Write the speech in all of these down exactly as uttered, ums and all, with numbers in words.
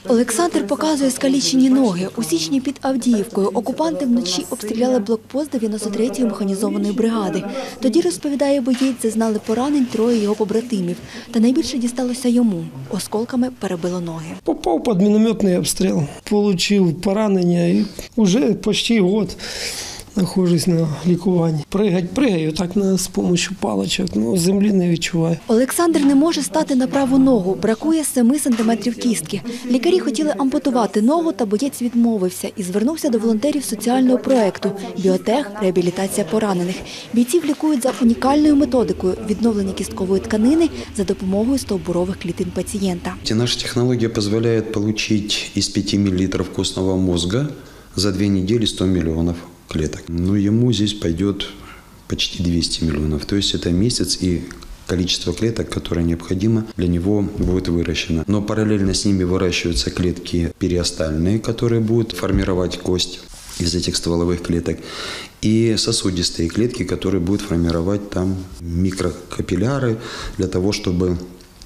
Олександр показує скалічені ноги. У січні під Авдіївкою окупанти вночі обстріляли блокпост дев'яносто третьої механізованої бригади. Тоді, розповідає боєць, зазнали поранень троє його побратимів. Та найбільше дісталося йому. Осколками перебило ноги. Попав під мінометний обстріл, отримав поранення і вже почти год знаходжусь на лікуванні. Пригать, пригаю так на, з допомогою паличок, але землі не відчуваю. Олександр не може стати на праву ногу, бракує семи сантиметрів кістки. Лікарі хотіли ампутувати ногу, та боєць відмовився і звернувся до волонтерів соціального проєкту «Біотех. Реабілітація поранених». Бійців лікують за унікальною методикою відновлення кісткової тканини за допомогою стовбурових клітин пацієнта. Наша технологія дозволяє отримати із п'яти мілілітрів костного мозга за дві недели сто миллионов клеток. Но ему здесь пойдет почти двести миллионов. То есть это месяц, и количество клеток, которое необходимо, для него будет выращено. Но параллельно с ними выращиваются клетки периостальные, которые будут формировать кость из этих стволовых клеток, и сосудистые клетки, которые будут формировать там микрокапилляры для того, чтобы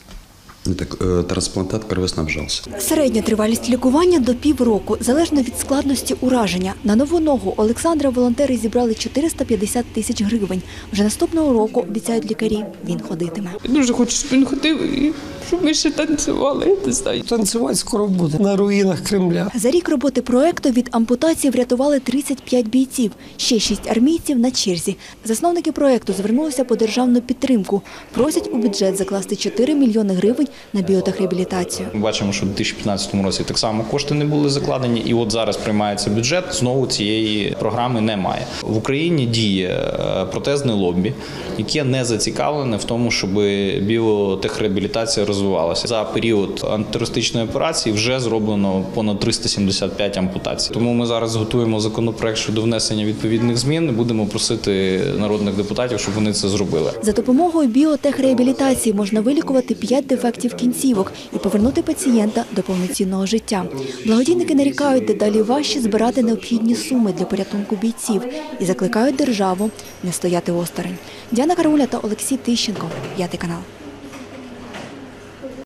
трансплантат кровоснабжався. Середня тривалість лікування до півроку, залежно від складності ураження. На нову ногу Олександра волонтери зібрали чотириста п'ятдесят тисяч гривень. Вже наступного року, обіцяють лікарі, він ходитиме. Дуже хочу, щоб він ходив і щоб ми ще танцювали. Танцювати скоро буде на руїнах Кремля. За рік роботи проєкту від ампутації врятували тридцять п'ять бійців, ще шість армійців на черзі. Засновники проєкту звернулися по державну підтримку. Просять у бюджет закласти чотири мільйони гривень на біотехреабілітацію. Ми бачимо, що в дві тисячі п'ятнадцятому році так само кошти не були закладені, і от зараз приймається бюджет, знову цієї програми немає. В Україні діє протезне лобі, яке не зацікавлене в тому, щоб біотехреабілітація розвивалася. За період антитерористичної операції вже зроблено понад триста сімдесят п'ять ампутацій. Тому ми зараз готуємо законопроект щодо внесення відповідних змін і будемо просити народних депутатів, щоб вони це зробили. За допомогою біотехреабілітації можна вилікувати п'ять дефектів кінцівок і повернути пацієнта до повноцінного життя. Благодійники нарікають, дедалі важче збирати необхідні суми для порятунку бійців і закликають державу не стояти осторонь. Діана Карауля та Олексій Тищенко, П'ятий канал.